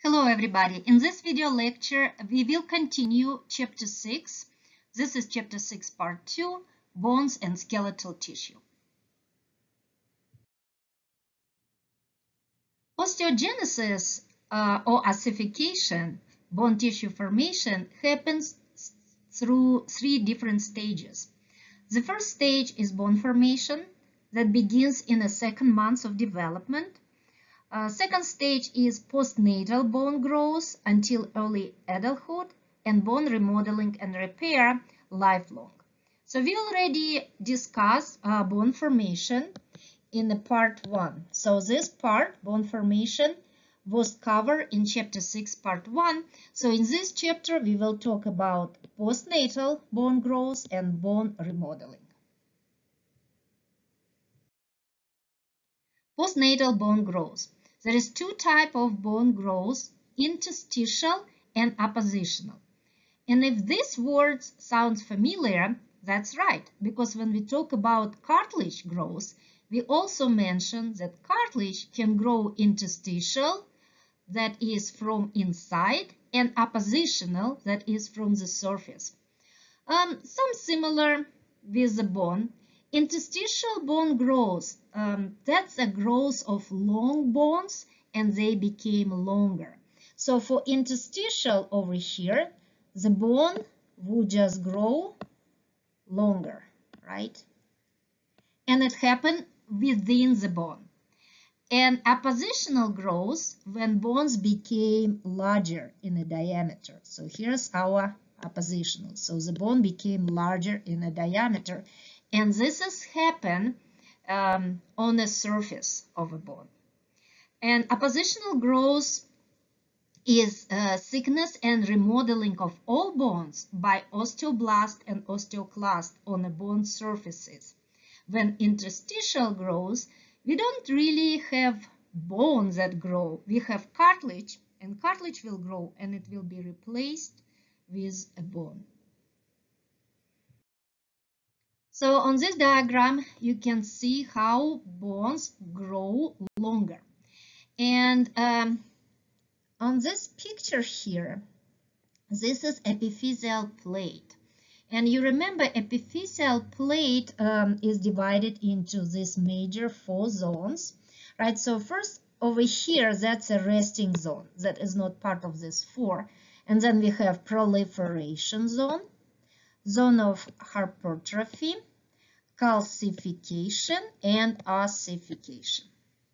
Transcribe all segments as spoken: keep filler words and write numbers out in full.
Hello everybody. In this video lecture, we will continue chapter six. This is chapter six part two, bones and skeletal tissue. Osteogenesis uh, or ossification, bone tissue formation, happens through three different stages. The first stage is bone formation that begins in the second month of development. Uh, second stage is postnatal bone growth until early adulthood and bone remodeling and repair lifelong. So we already discussed uh, bone formation in the part one. So this part, bone formation, was covered in chapter six, part one. So in this chapter, we will talk about postnatal bone growth and bone remodeling. Postnatal bone growth. There is two types of bone growth, interstitial and appositional. And if these words sound familiar, that's right, because when we talk about cartilage growth, we also mention that cartilage can grow interstitial, that is from inside, and appositional, that is from the surface. Um, some similar with the bone. Interstitial bone growth, um, that's a growth of long bones and they became longer. So for interstitial over here, the bone would just grow longer, right? And it happened within the bone. And appositional growth when bones became larger in a diameter. So here's our appositional. So the bone became larger in a diameter. And this has happened um, on the surface of a bone. And appositional growth is uh, thickness and remodeling of all bones by osteoblast and osteoclast on the bone surfaces. When interstitial growth, we don't really have bones that grow. We have cartilage, and cartilage will grow, and it will be replaced with a bone. So on this diagram, you can see how bones grow longer. And um, on this picture here, this is epiphyseal plate. And you remember epiphyseal plate um, is divided into these major four zones, right? So first over here, that's a resting zone that is not part of this four. And then we have proliferation zone, zone of hypertrophy, calcification, and ossification.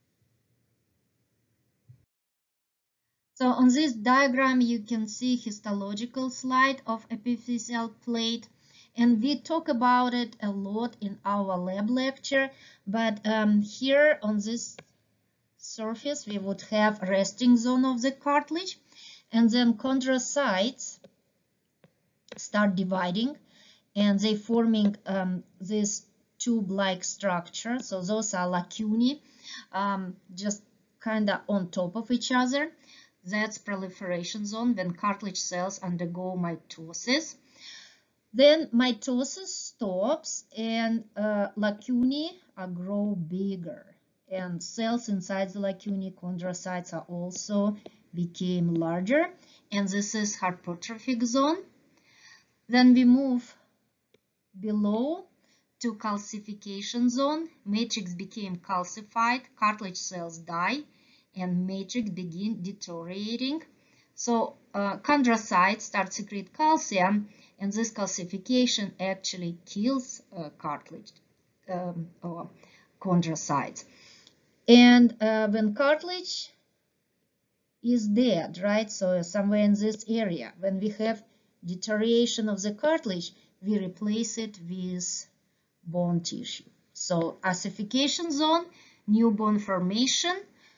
So on this diagram, you can see histological slide of epiphyseal plate, and we talk about it a lot in our lab lecture, but um, here on this surface, we would have resting zone of the cartilage, and then chondrocytes start dividing, and they forming um, this tube-like structure. So those are lacunae, um, just kind of on top of each other. That's proliferation zone when cartilage cells undergo mitosis. Then mitosis stops and uh, lacunae uh, grow bigger. And cells inside the lacunae, chondrocytes, are also became larger. And this is hypertrophic zone. Then we move below to calcification zone. Matrix became calcified, cartilage cells die, and matrix begin deteriorating. So uh, chondrocytes start secrete calcium, and this calcification actually kills uh, cartilage um, or chondrocytes. And uh, when cartilage is dead, right, so somewhere in this area, when we have deterioration of the cartilage, we replace it with bone tissue. So ossification zone, new bone formation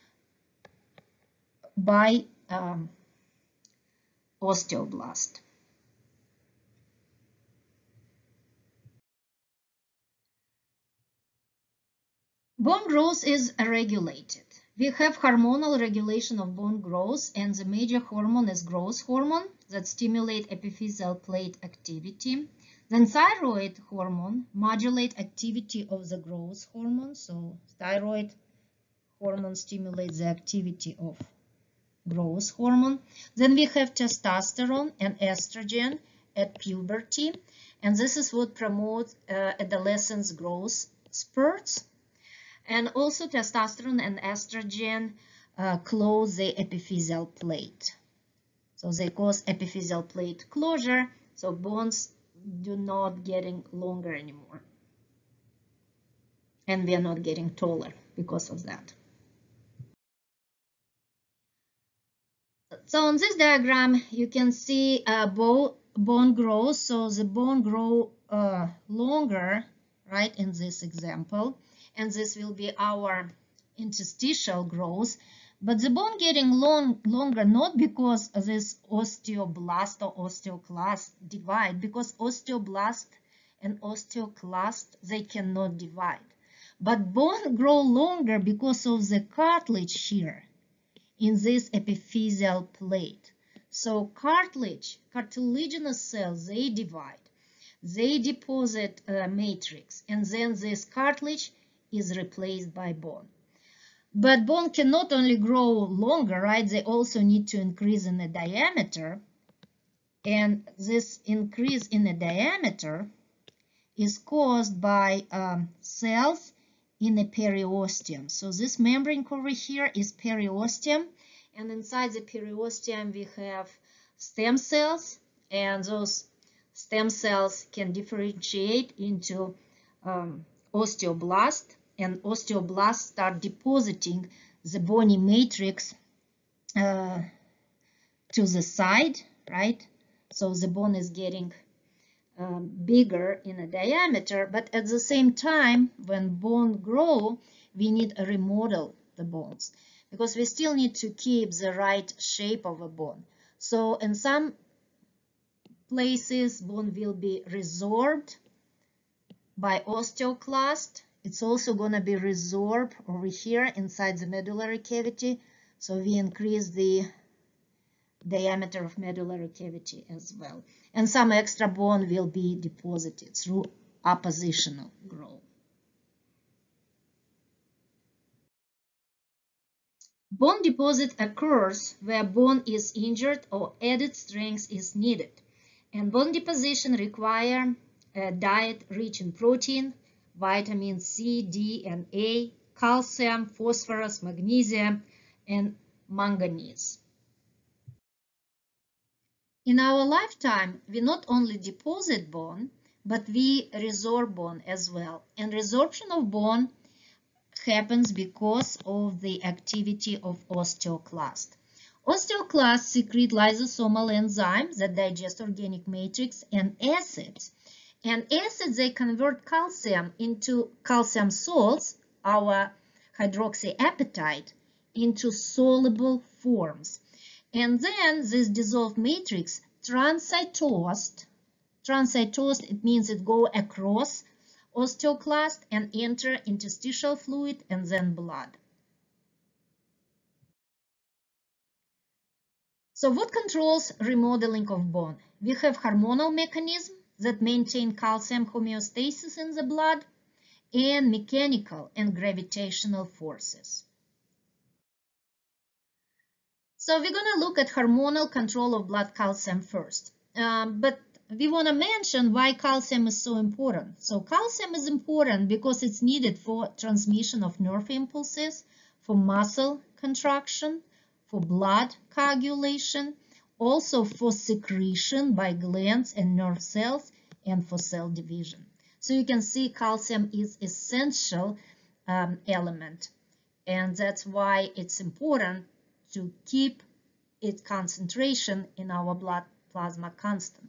by um, osteoblast. Bone growth is regulated. We have hormonal regulation of bone growth, and the major hormone is growth hormone that stimulates epiphyseal plate activity. Then thyroid hormone modulates activity of the growth hormone. So thyroid hormone stimulates the activity of growth hormone. Then we have testosterone and estrogen at puberty, and this is what promotes uh, adolescence growth spurts. And also testosterone and estrogen uh, close the epiphyseal plate. So they cause epiphyseal plate closure, so bones do not getting longer anymore. And we are not getting taller because of that. So on this diagram, you can see uh, bone, bone growth. So the bone grow uh, longer, right, in this example. And this will be our interstitial growth. But the bone getting long, longer, not because of this osteoblast or osteoclast divide, because osteoblast and osteoclast, they cannot divide. But bone grow longer because of the cartilage here in this epiphyseal plate. So cartilage, cartilaginous cells, they divide. They deposit a matrix, and then this cartilage is replaced by bone. But bone can not only grow longer, right? They also need to increase in the diameter. And this increase in the diameter is caused by um, cells in the periosteum. So this membrane over here is periosteum. And inside the periosteum, we have stem cells. And those stem cells can differentiate into um, osteoblast. And osteoblasts start depositing the bony matrix uh, to the side, right? So the bone is getting um, bigger in a diameter, but at the same time, when bone grow, we need to remodel the bones because we still need to keep the right shape of a bone. So in some places, bone will be resorbed by osteoclast. It's also going to be resorbed over here inside the medullary cavity. So we increase the diameter of medullary cavity as well. And some extra bone will be deposited through oppositional growth. Bone deposit occurs where bone is injured or added strength is needed. And bone deposition requires a diet rich in protein, vitamin C, D, and A, calcium, phosphorus, magnesium, and manganese. In our lifetime, we not only deposit bone, but we resorb bone as well. And resorption of bone happens because of the activity of osteoclast. Osteoclasts secrete lysosomal enzymes that digest organic matrix and acids. And acids, they convert calcium into calcium salts, our hydroxyapatite, into soluble forms. And then this dissolved matrix transcytosed. Transcytosed, it means it go across osteoclast and enter interstitial fluid and then blood. So what controls remodeling of bone? We have hormonal mechanism that maintain calcium homeostasis in the blood, and mechanical and gravitational forces. So we're going to look at hormonal control of blood calcium first. Um, but we want to mention why calcium is so important. So calcium is important because it's needed for transmission of nerve impulses, for muscle contraction, for blood coagulation, also for secretion by glands and nerve cells, and for cell division. So you can see calcium is essential um, element, and that's why it's important to keep its concentration in our blood plasma constant.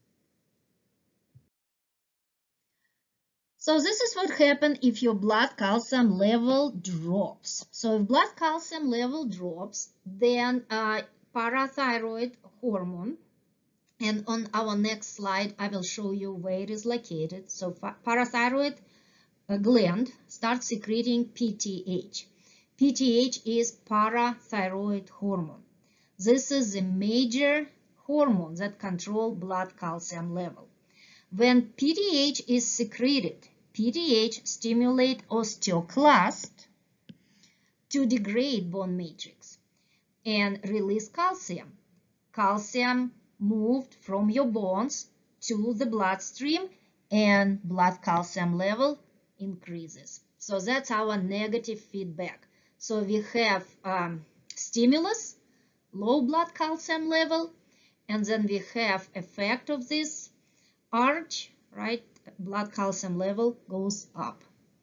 So this is what happens if your blood calcium level drops. So if blood calcium level drops, then uh, parathyroid hormone, and on our next slide, I will show you where it is located. So parathyroid gland starts secreting P T H. P T H is parathyroid hormone. This is a major hormone that controls blood calcium level. When P T H is secreted, P T H stimulates osteoclast to degrade bone matrix. and release calcium. Calcium moved from your bones to the bloodstream and blood calcium level increases. So that's our negative feedback. So we have um, stimulus, low blood calcium level, and then we have effect of this arch, right? Blood calcium level goes up.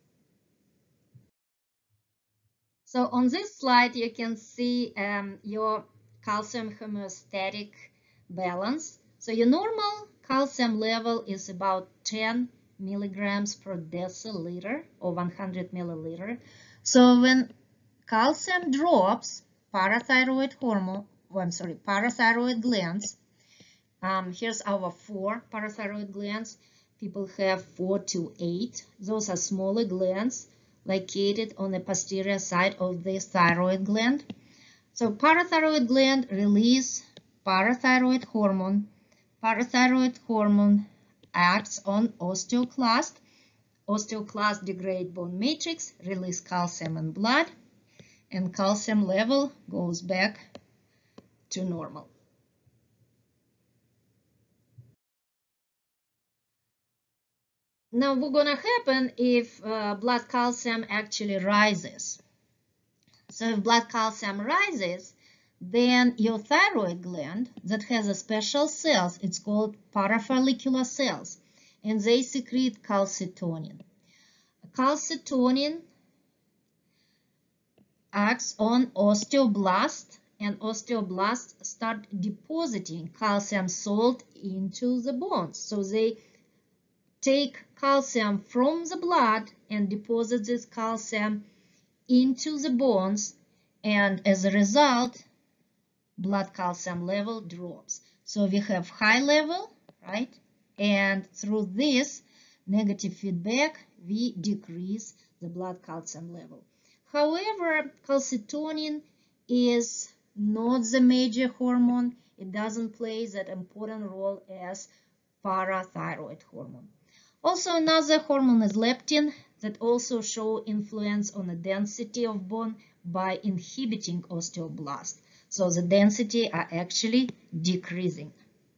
So on this slide, you can see um, your calcium homeostatic balance. So your normal calcium level is about ten milligrams per deciliter or one hundred milliliter. So when calcium drops, parathyroid hormone, oh, I'm sorry, parathyroid glands, um, here's our four parathyroid glands. People have four to eight. Those are smaller glands located on the posterior side of the thyroid gland. So parathyroid gland release parathyroid hormone. Parathyroid hormone acts on osteoclast. Osteoclast degrade bone matrix, release calcium in blood, and calcium level goes back to normal. Now, what's gonna happen if uh, blood calcium actually rises? So if blood calcium rises, then your thyroid gland that has a special cells, it's called parafollicular cells, and they secrete calcitonin. Calcitonin acts on osteoblast, and osteoblasts start depositing calcium salt into the bones. So they take calcium from the blood and deposit this calcium into the bones, and as a result, blood calcium level drops. So we have high level, right? And through this negative feedback, we decrease the blood calcium level. However, calcitonin is not the major hormone. It doesn't play that important role as parathyroid hormone. Also, another hormone is leptin that also show influence on the density of bone by inhibiting osteoblast. So the density are actually decreasing.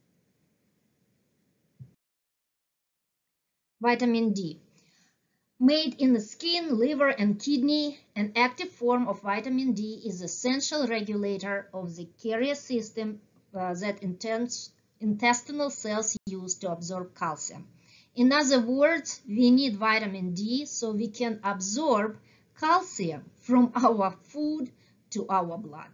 Vitamin D. Made in the skin, liver, and kidney, an active form of vitamin D is an essential regulator of the carrier system uh, that intestinal cells use to absorb calcium. In other words, we need vitamin D so we can absorb calcium from our food to our blood.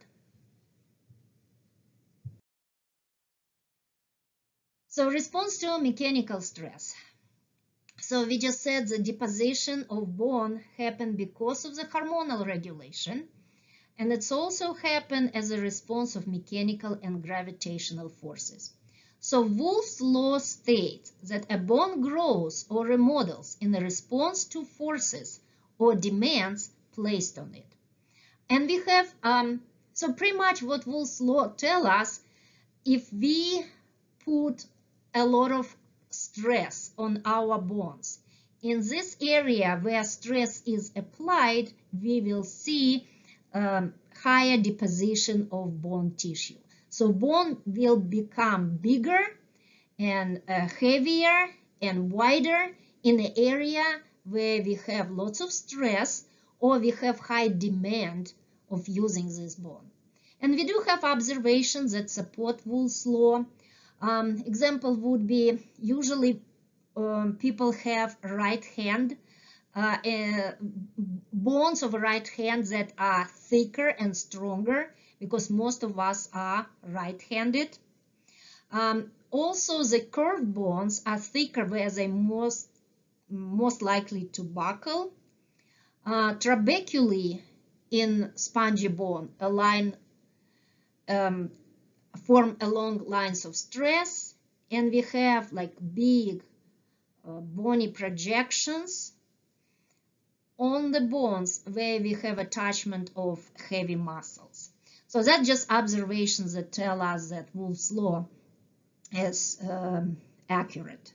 So response to mechanical stress. So we just said the deposition of bone happened because of the hormonal regulation, and it's also happened as a response of mechanical and gravitational forces. So Wolff's law states that a bone grows or remodels in response to forces or demands placed on it. And we have, um, so pretty much what Wolff's law tells us, if we put a lot of stress on our bones, in this area where stress is applied, we will see um, higher deposition of bone tissue. So bone will become bigger and uh, heavier and wider in the area where we have lots of stress or we have high demand of using this bone. And we do have observations that support Wolff's law. Um, example would be usually um, people have right hand, uh, uh, bones of right hand that are thicker and stronger because most of us are right-handed. Um, also, the curved bones are thicker where they most most likely to buckle. Uh, trabeculae in spongy bone align um, form along lines of stress, and we have like big uh, bony projections on the bones where we have attachment of heavy muscles. So that's just observations that tell us that Wolff's law is um, accurate.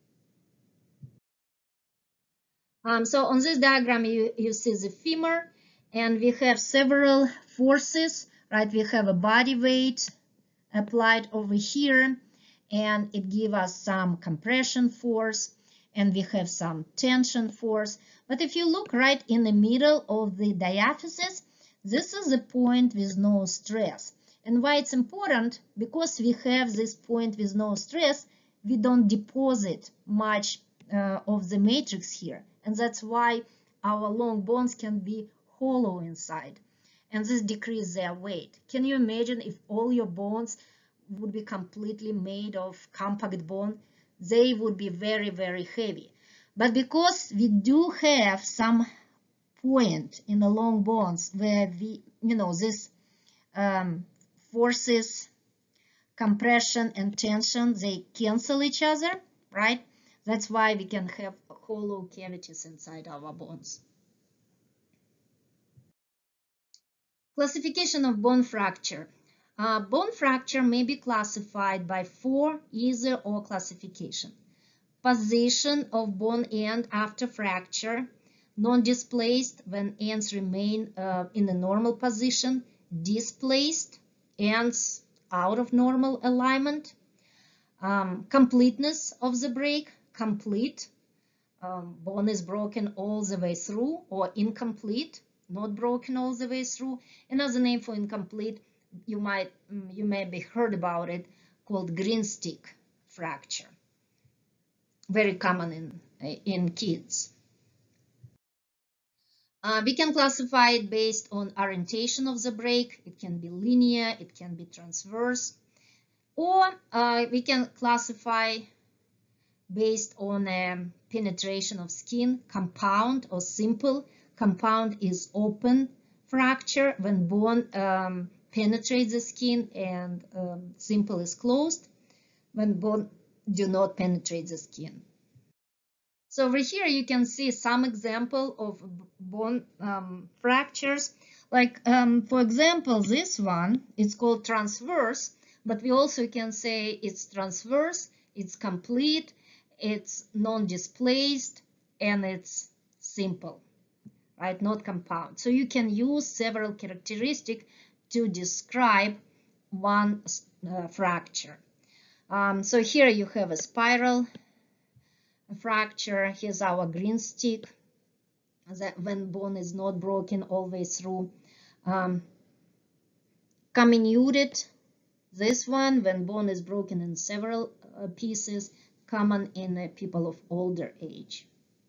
Um, so on this diagram, you, you see the femur, and we have several forces right? We have a body weight applied over here, and it gives us some compression force, and we have some tension force. But if you look right in the middle of the diaphysis, this is a point with no stress. And why it's important? Because we have this point with no stress, we don't deposit much uh, of the matrix here. And that's why our long bones can be hollow inside. And this decreases their weight. Can you imagine if all your bones would be completely made of compact bone? They would be very, very heavy. But because we do have some point in the long bones where we, you know, this um, forces, compression and tension, they cancel each other, right? That's why we can have hollow cavities inside our bones. Classification of bone fracture. Uh, bone fracture may be classified by four either or classification. Position of bone end after fracture, non-displaced when ends remain uh, in a normal position, displaced, ends out of normal alignment, um, completeness of the break, complete, um, bone is broken all the way through, or incomplete, not broken all the way through. Another name for incomplete, you might you may be heard about it, called green stick fracture. Very common in in kids. Uh, we can classify it based on orientation of the break. It can be linear, it can be transverse, or uh, we can classify based on um, penetration of skin, compound or simple. Compound is open fracture when bone um, penetrates the skin, and um, simple is closed when bone do not penetrate the skin. So over here you can see some example of bone um, fractures. Like um, for example, this one, it's called transverse, but we also can say it's transverse, it's complete, it's non-displaced, and it's simple, right? Not compound. So you can use several characteristics to describe one uh, fracture. Um, so here you have a spiral fracture. Here's our green stick, that when bone is not broken all the way through. Um, comminuted, this one, when bone is broken in several uh, pieces, common in uh, people of older age.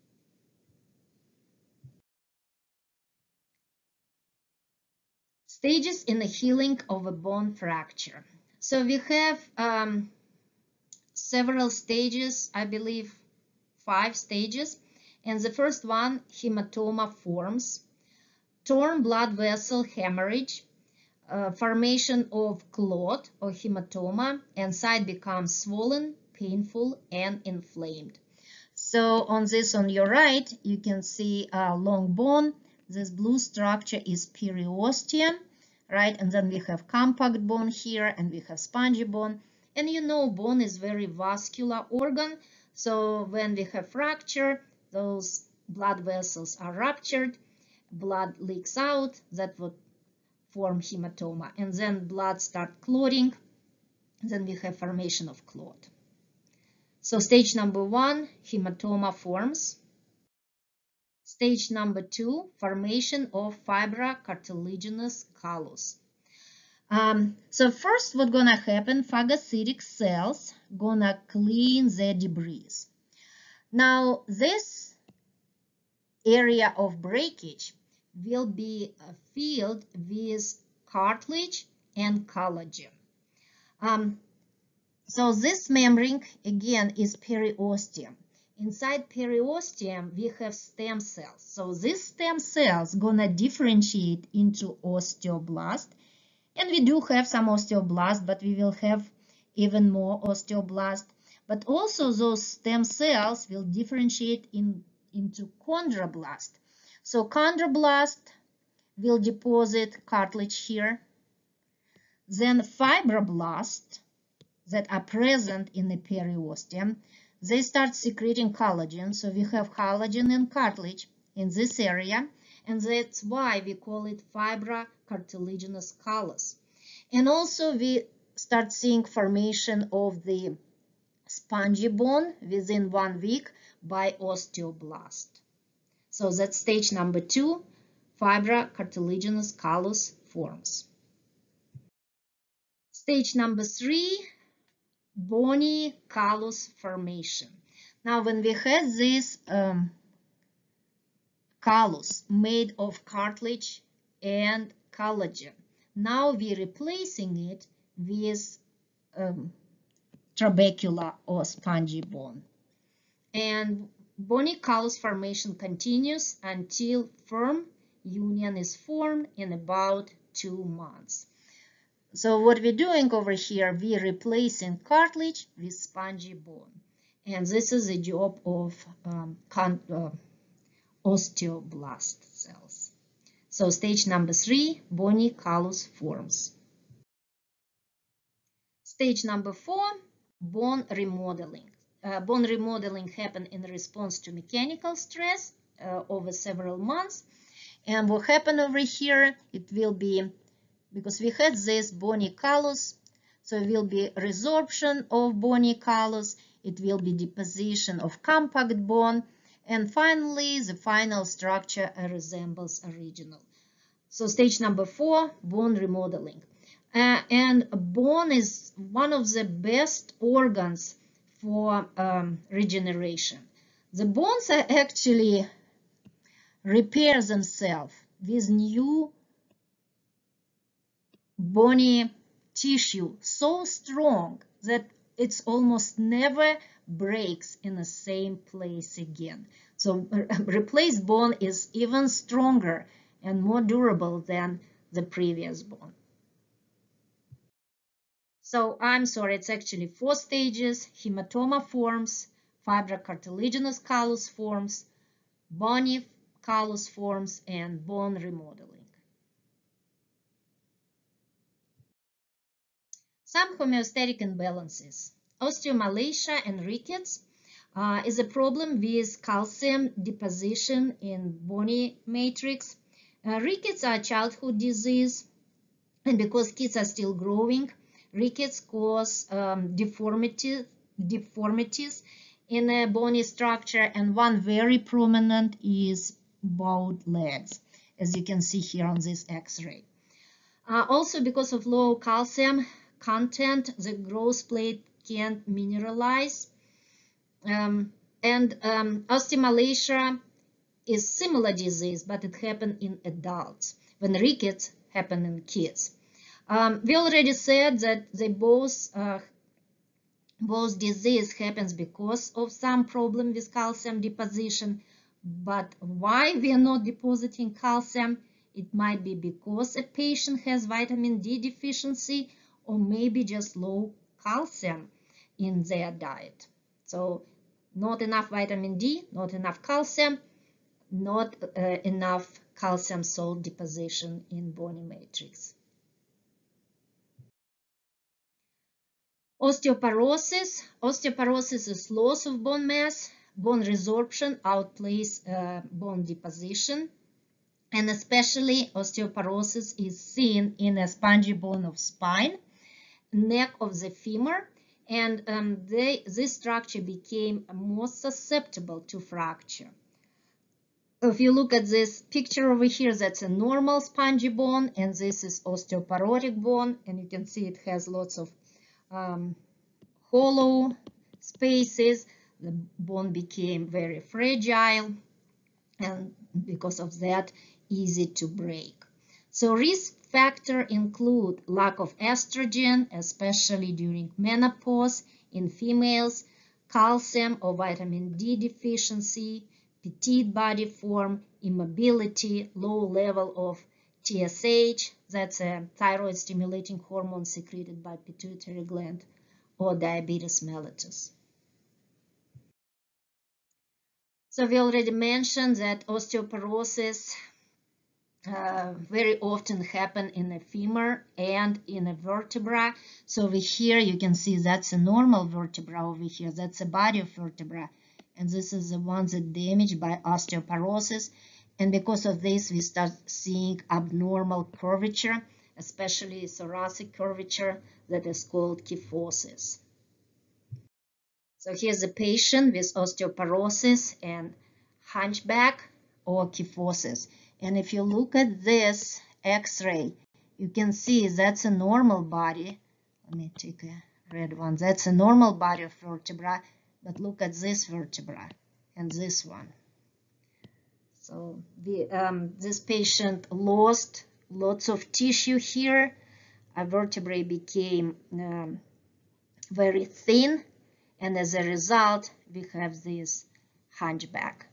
Stages in the healing of a bone fracture. So we have um, several stages, I believe five stages. And the first one, hematoma forms, torn blood vessel hemorrhage, uh, formation of clot or hematoma, and site becomes swollen, painful, and inflamed. So on this on your right, you can see a long bone. This blue structure is periosteum, right? And then we have compact bone here, and we have spongy bone. And you know, bone is very vascular organ. So when we have fracture, those blood vessels are ruptured, blood leaks out, that would form hematoma. And then blood start clotting, then we have formation of clot. So stage number one, hematoma forms. Stage number two, formation of fibrocartilaginous callus. Um, so first what's gonna happen, phagocytic cells gonna clean the debris. Now this area of breakage will be filled with cartilage and collagen. Um, so this membrane again is periosteum. Inside periosteum we have stem cells. So these stem cells gonna differentiate into osteoblast. And we do have some osteoblast, but we will have even more osteoblast. But also those stem cells will differentiate in, into chondroblast. So chondroblast will deposit cartilage here. Then fibroblasts that are present in the periosteum, they start secreting collagen. So we have collagen and cartilage in this area. And that's why we call it fibrocartilaginous cartilaginous callus. And also we start seeing formation of the spongy bone within one week by osteoblast. So that's stage number two, fibrocartilaginous callus forms. Stage number three, bony callus formation. Now, when we had this um, callus made of cartilage and collagen, now we're replacing it with um, trabecula or spongy bone. And bony callus formation continues until firm union is formed in about two months. So what we're doing over here, we're replacing cartilage with spongy bone. And this is the job of um, uh, osteoblast cells. So stage number three, bony callus forms. Stage number four, bone remodeling. Uh, bone remodeling happens in response to mechanical stress uh, over several months. And what happened over here, it will be, because we had this bony callus, so it will be resorption of bony callus, it will be deposition of compact bone, and finally the final structure resembles original. So stage number four, bone remodeling. Uh, and bone is one of the best organs for um, regeneration. The bones are actually repair themselves with new bony tissue so strong that it's almost never breaks in the same place again. So replaced bone is even stronger and more durable than the previous bone. So I'm sorry, it's actually four stages: hematoma forms, fibrocartilaginous callus forms, bony callus forms, and bone remodeling. Some homeostatic imbalances. Osteomalacia and rickets uh, is a problem with calcium deposition in bony matrix. Uh, rickets are a childhood disease, and because kids are still growing, rickets cause um, deformity, deformities in a bony structure, and one very prominent is bowed legs, as you can see here on this X-ray. Uh, also, because of low calcium content, the growth plate can't mineralize, um, and um, osteomalacia is similar disease, but it happens in adults, when rickets happen in kids. Um, we already said that they both uh, both disease happens because of some problem with calcium deposition, but why we are not depositing calcium? It might be because a patient has vitamin D deficiency, or maybe just low calcium in their diet. So not enough vitamin D, not enough calcium, not uh, enough calcium salt deposition in bony matrix. Osteoporosis. Osteoporosis is loss of bone mass. Bone resorption outplays uh, bone deposition. And especially osteoporosis is seen in a spongy bone of spine, neck of the femur, and um, they, this structure became more susceptible to fracture. If you look at this picture over here, that's a normal spongy bone, and this is osteoporotic bone, and you can see it has lots of um, hollow spaces. The bone became very fragile, and because of that, easy to break. So risk factors include lack of estrogen, especially during menopause in females, calcium or vitamin D deficiency, petite body form, immobility, low level of T S H, that's a thyroid stimulating hormone secreted by pituitary gland, or diabetes mellitus. So we already mentioned that osteoporosis uh, very often happen in the femur and in a vertebra. So over here you can see that's a normal vertebra over here. That's a body of vertebra. And this is the one that's damaged by osteoporosis. And because of this, we start seeing abnormal curvature, especially thoracic curvature that is called kyphosis. So here's a patient with osteoporosis and hunchback or kyphosis. And if you look at this X-ray, you can see that's a normal body. Let me take a red one. That's a normal body of vertebra, but look at this vertebra and this one. So the, um, this patient lost lots of tissue here. A vertebrae became um, very thin, and as a result, we have this hunchback.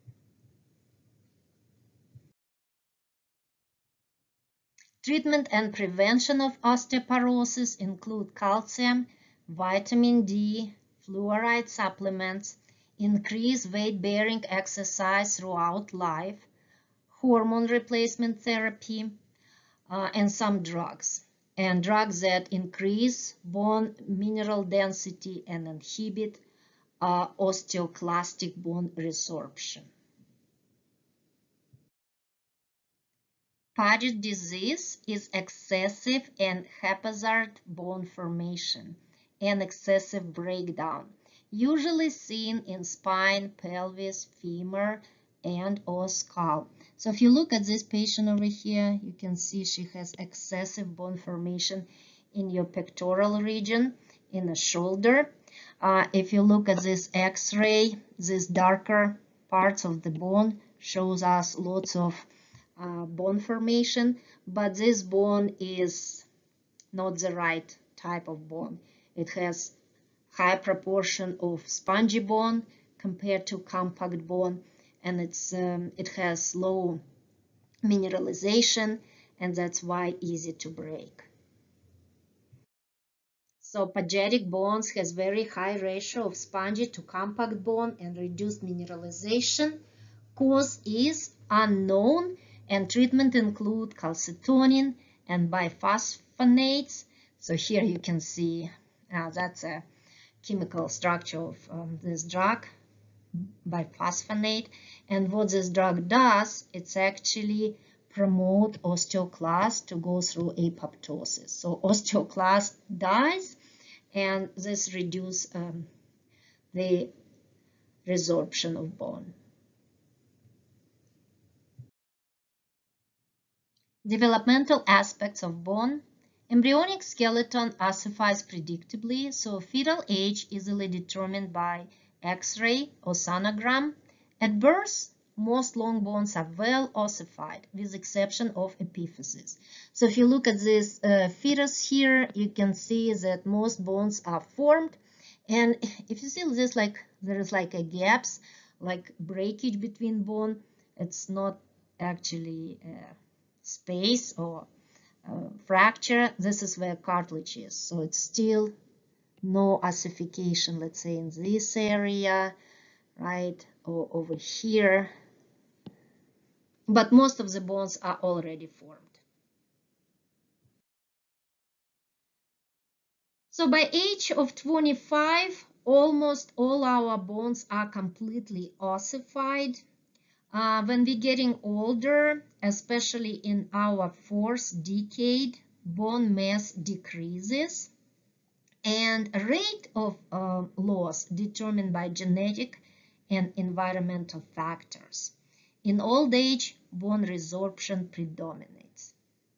Treatment and prevention of osteoporosis include calcium, vitamin D, fluoride supplements, increased weight-bearing exercise throughout life, hormone replacement therapy, uh, and some drugs. And drugs that increase bone mineral density and inhibit uh, osteoclastic bone resorption. Paget disease is excessive and haphazard bone formation and excessive breakdown, usually seen in spine, pelvis, femur, and or skull. So if you look at this patient over here, you can see she has excessive bone formation in your pectoral region, in the shoulder. Uh, if you look at this X-ray, this darker parts of the bone shows us lots of uh, bone formation, but this bone is not the right type of bone. It has high proportion of spongy bone compared to compact bone, and it's um, it has low mineralization, and that's why easy to break. So pagetic bones has very high ratio of spongy to compact bone and reduced mineralization. Cause is unknown, and treatment include calcitonin and biphosphonates. So here you can see uh, that's a chemical structure of um, this drug, biphosphonate. And what this drug does, it's actually promote osteoclast to go through apoptosis. So osteoclast dies, and this reduces um, the resorption of bone. Developmental aspects of bone. Embryonic skeleton ossifies predictably, so fetal age easily determined by X-ray or sonogram. At birth, most long bones are well ossified, with exception of epiphysis. So if you look at this uh, fetus here, you can see that most bones are formed. And if you see this, like there is like a gaps, like breakage between bone, it's not actually uh, space or uh, fracture. This is where cartilage is. So it's still no ossification, let's say in this area, right, or over here. But most of the bones are already formed. So by age of twenty-five, almost all our bones are completely ossified. Uh, when we're getting older, especially in our fourth decade, bone mass decreases, and a rate of uh, loss determined by genetic and environmental factors. In old age, bone resorption predominates.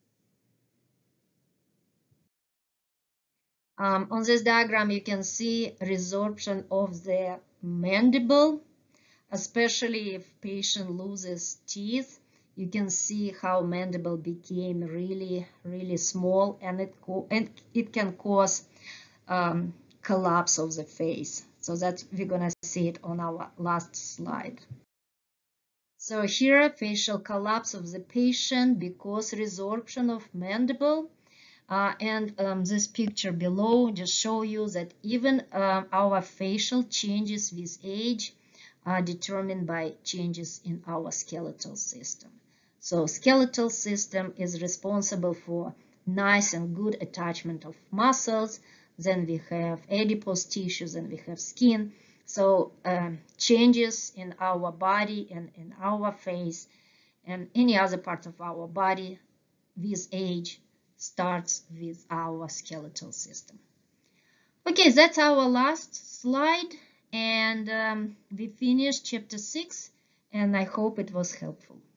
Um, on this diagram, you can see resorption of the mandible, especially if patient loses teeth. You can see how mandible became really, really small, and it, and it can cause um, collapse of the face. So that we're gonna see it on our last slide. So here, facial collapse of the patient because resorption of mandible. Uh, and um, this picture below just show you that even uh, our facial changes with age are determined by changes in our skeletal system. So skeletal system is responsible for nice and good attachment of muscles. Then we have adipose tissues, and we have skin. So um, changes in our body and in our face and any other part of our body with age starts with our skeletal system. Okay, that's our last slide, and um, we finished chapter six, and I hope it was helpful.